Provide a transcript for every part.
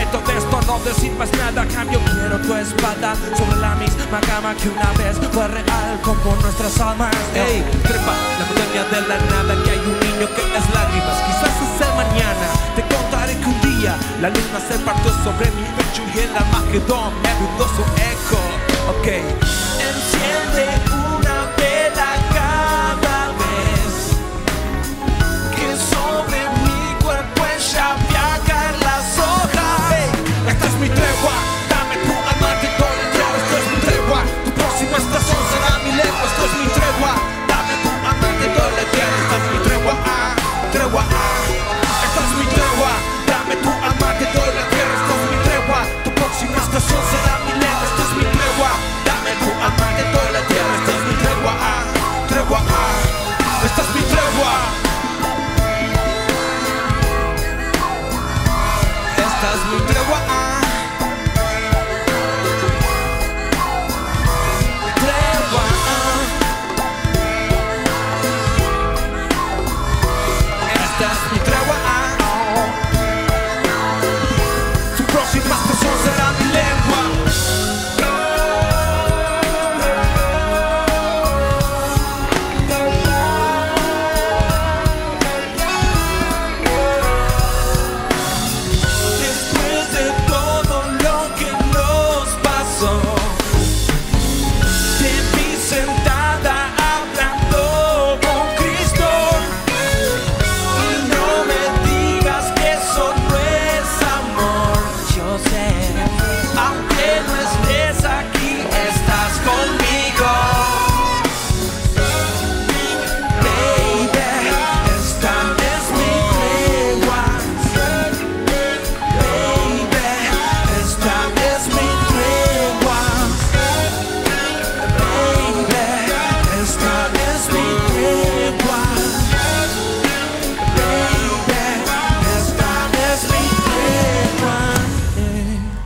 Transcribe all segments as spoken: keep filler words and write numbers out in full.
Siento de esto no decir más nada, a cambio quiero tu espalda sobre la misma cama que una vez fue real como nuestras almas. Ey, trepa la montaña de la nada, que hay un niño que es lágrimas. Quizás es el mañana, te contaré que un día la luna se partió sobre mi pecho y el Armagedón me brindó su eco. Ok, enciende una vela cada vez que sobre mi cuerpo ella viajan las hojas. Hey, esta es mi tregua, dame tu alma, te doy el tiempo. Esto es mi tregua, tu próxima estación será mi lengua. Esto es mi tregua, dame tu alma, te doy el tiempo. Esta es mi tregua, ah, tregua, ah. Esta es mi tregua, dame tu alma, te doy la tierra. Esta es mi tregua, tu próxima estación será mi lengua. Esta es mi tregua, dame tu alma, te doy la tierra. Esta es mi tregua, ah, tregua, ah. Esta es mi tregua. Esta es mi tregua, ah. Tregua, ah. Esta es mi tregua, ah. Tu próxima estación será mi lengua. Después de todo lo que nos pasó, te vi sentada hablando con Cristo. Y no me digas que eso no es amor. Yo sé, aunque no estés aquí, estás conmigo. Baby, esta es mi tregua. Baby, esta es mi tregua. Baby, esta es mi tregua. Baby, esta es mi tregua.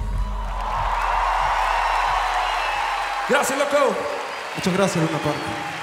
Gracias, loco. Muchas gracias, Luna Park.